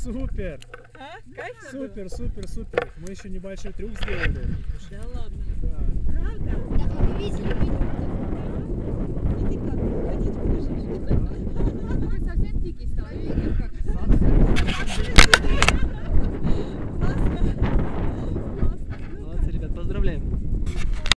Супер! А? Кайф Супер, супер, супер! Мы еще небольшой трюк сделали. Да ладно. Да. Правда? Так мы видели.